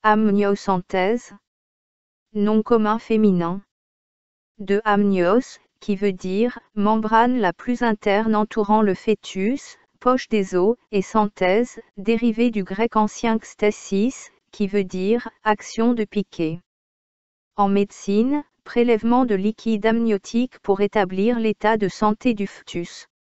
Amniosynthèse. Nom commun féminin. De amnios, qui veut dire membrane la plus interne entourant le fœtus, poche des os, et synthèse, dérivé du grec ancien xtasis, qui veut dire action de piquer. En médecine, prélèvement de liquide amniotique pour établir l'état de santé du fœtus.